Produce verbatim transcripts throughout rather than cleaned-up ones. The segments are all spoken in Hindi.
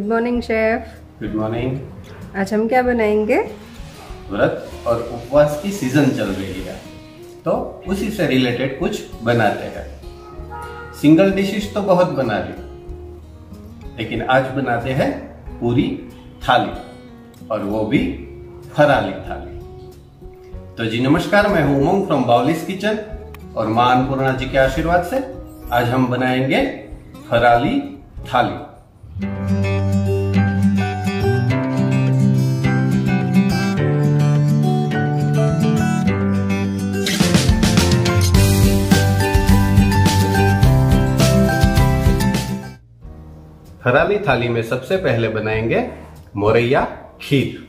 Morning chef. Good morning. आज हम क्या बनाएंगे? व्रत और उपवास की सीजन चल रही है तो उसी से रिलेटेड कुछ बनाते हैं। सिंगल डिशेस तो बहुत बना ली, लेकिन आज बनाते हैं पूरी थाली, और वो भी फराली थाली। तो जी नमस्कार, मैं हूं उमंग फ्रॉम बाउलीज किचन, और मां अन्नपूर्णा जी के आशीर्वाद से आज हम बनाएंगे फराली थाली। फराली थाली में सबसे पहले बनाएंगे मोरैया खीर।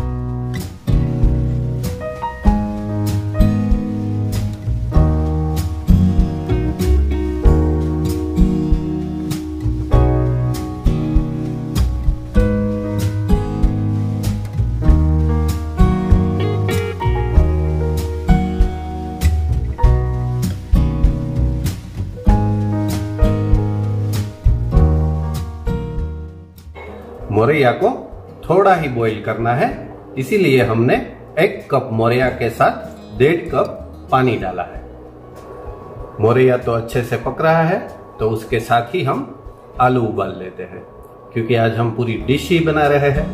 मोरैया को थोड़ा ही बॉईल करना है, इसीलिए हमने एक कप मोरैया के साथ डेढ़ कप पानी डाला है। मोरैया तो अच्छे से पक रहा है, तो उसके साथ ही हम आलू उबाल लेते हैं, क्योंकि आज हम पूरी डिश ही बना रहे हैं।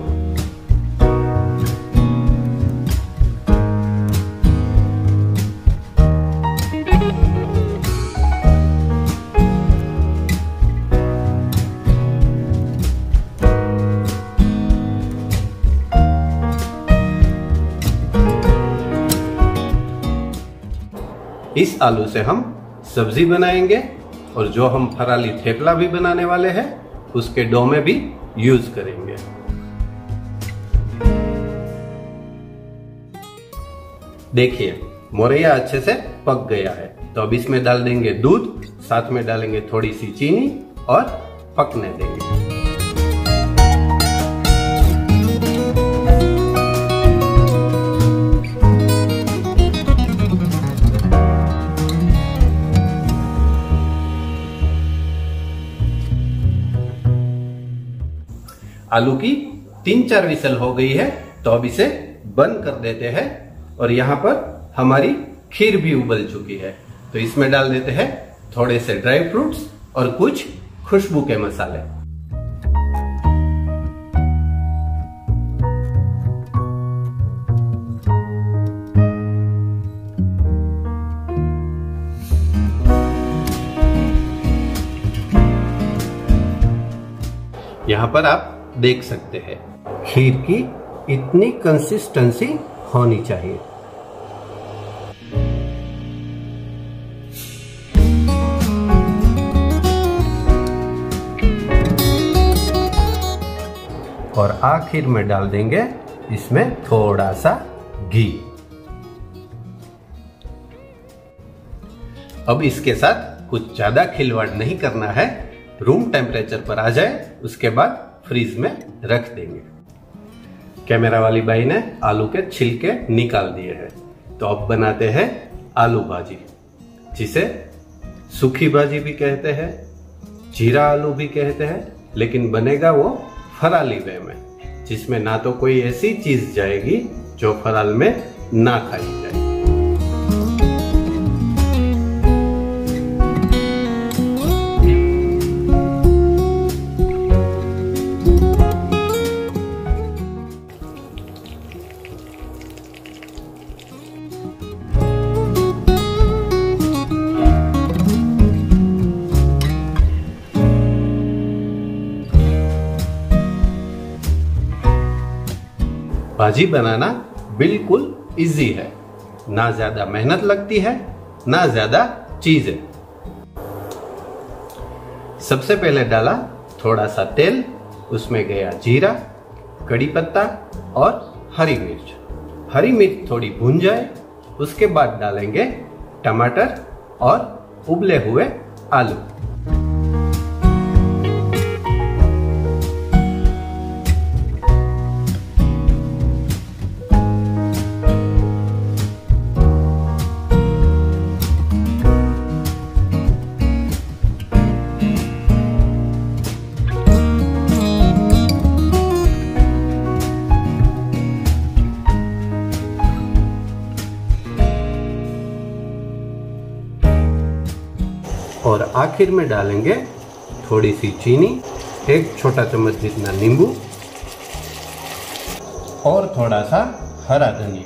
इस आलू से हम सब्जी बनाएंगे, और जो हम फराली थेपला भी बनाने वाले हैं उसके डो में भी यूज करेंगे। देखिए मोरैया अच्छे से पक गया है, तो अब इसमें डाल देंगे दूध, साथ में डालेंगे थोड़ी सी चीनी और पकने देंगे। आलू की तीन चार विसल हो गई है, तो अब इसे बंद कर देते हैं। और यहाँ पर हमारी खीर भी उबल चुकी है, तो इसमें डाल देते हैं थोड़े से ड्राई फ्रूट्स और कुछ खुशबू के मसाले। यहाँ पर आप देख सकते हैं खीर की इतनी कंसिस्टेंसी होनी चाहिए। और आखिर में डाल देंगे इसमें थोड़ा सा घी। अब इसके साथ कुछ ज्यादा खिलवाड़ नहीं करना है, रूम टेम्परेचर पर आ जाए उसके बाद फ्रीज में रख देंगे। कैमरा वाली बाई ने आलू के छिलके निकाल दिए हैं, तो अब बनाते हैं आलू भाजी, जिसे सूखी भाजी भी कहते हैं, जीरा आलू भी कहते हैं, लेकिन बनेगा वो फराली वे में, जिसमें ना तो कोई ऐसी चीज जाएगी जो फराल में ना खाई जाए। भाजी बनाना बिल्कुल इजी है, ना ज्यादा मेहनत लगती है ना ज्यादा चीजें। सबसे पहले डाला थोड़ा सा तेल, उसमें गया जीरा, कड़ी पत्ता और हरी मिर्च। हरी मिर्च थोड़ी भून जाए उसके बाद डालेंगे टमाटर और उबले हुए आलू। और आखिर में डालेंगे थोड़ी सी चीनी, एक छोटा चम्मच जितना नींबू और थोड़ा सा हरा धनिया।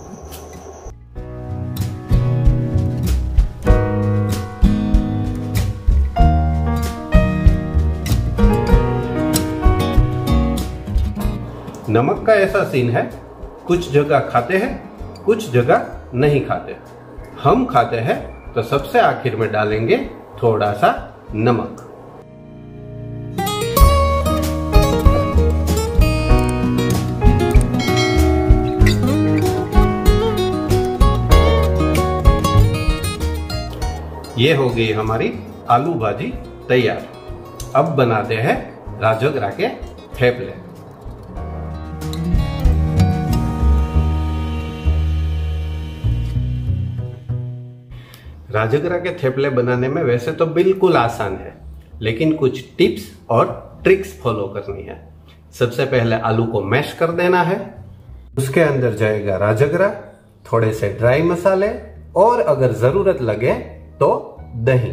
नमक का ऐसा सीन है, कुछ जगह खाते हैं, कुछ जगह नहीं खाते। हम खाते हैं तो सबसे आखिर में डालेंगे थोड़ा सा नमक। ये हो गई हमारी आलू भाजी तैयार। अब बनाते हैं राजगिरा के थेपले। राजगिरा के थेपले बनाने में वैसे तो बिल्कुल आसान है, लेकिन कुछ टिप्स और ट्रिक्स फॉलो करनी है। सबसे पहले आलू को मैश कर देना है, उसके अंदर जाएगा राजगिरा, थोड़े से ड्राई मसाले और अगर जरूरत लगे तो दही।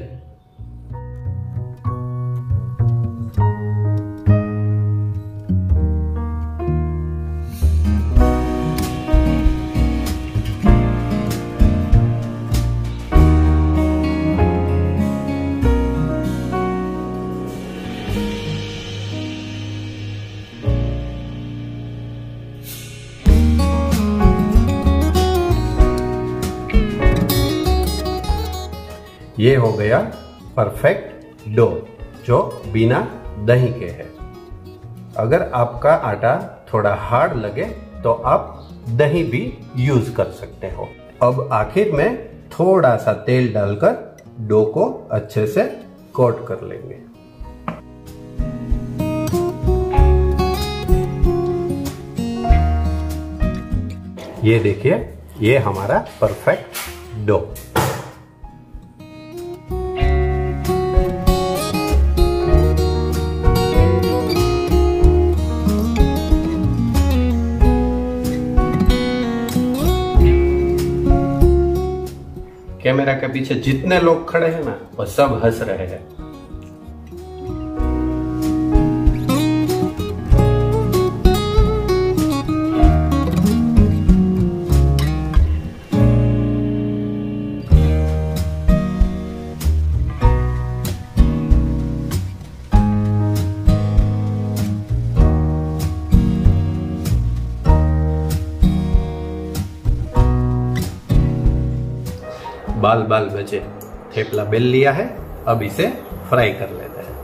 ये हो गया परफेक्ट डो जो बिना दही के है। अगर आपका आटा थोड़ा हार्ड लगे तो आप दही भी यूज कर सकते हो। अब आखिर में थोड़ा सा तेल डालकर डो को अच्छे से कोट कर लेंगे। ये देखिए, ये हमारा परफेक्ट डो। कैमरा के पीछे जितने लोग खड़े हैं ना, वो सब हंस रहे हैं। बाल बाल बचे, थेपला बेल लिया है, अब इसे फ्राई कर लेते हैं।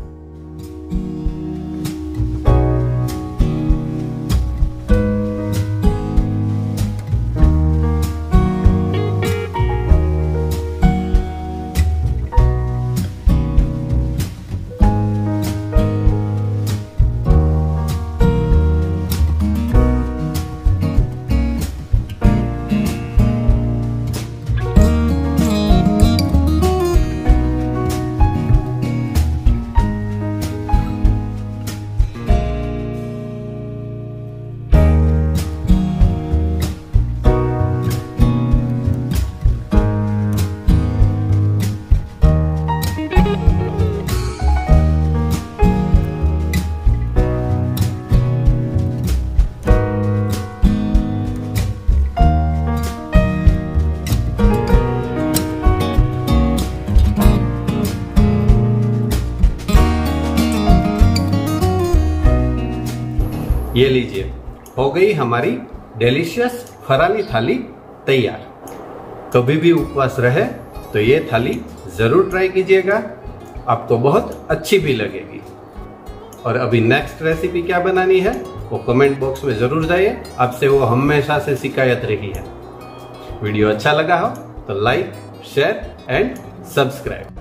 ये लीजिए, हो गई हमारी डिलीशियस फराली थाली तैयार। कभी भी उपवास रहे तो ये थाली जरूर ट्राई कीजिएगा, आपको बहुत अच्छी भी लगेगी। और अभी नेक्स्ट रेसिपी क्या बनानी है वो कमेंट बॉक्स में जरूर जाइए, आपसे वो हमेशा से शिकायत रही है। वीडियो अच्छा लगा हो तो लाइक, शेयर एंड सब्सक्राइब।